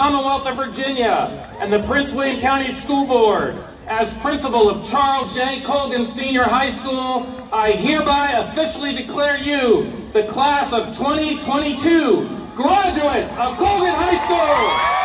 Commonwealth of Virginia and the Prince William County School Board, as principal of Charles J. Colgan Senior High School, I hereby officially declare you the class of 2022 graduates of Colgan High School.